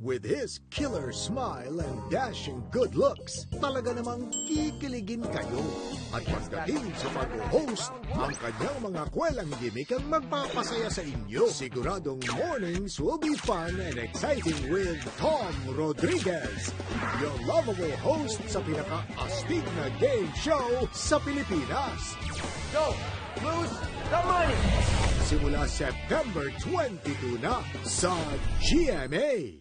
With his killer smile and dashing good looks, talaga namang kikiligin kayo. At pagdating sa pag-host, ang kanyang mga kwelang gimmick ang magpapasaya sa inyo. Siguradong mornings will be fun and exciting with Tom Rodriguez, your lovable host sa pinaka-astig na game show sa Pilipinas. Go! Lose the money! Simula September 22 na sa GMA.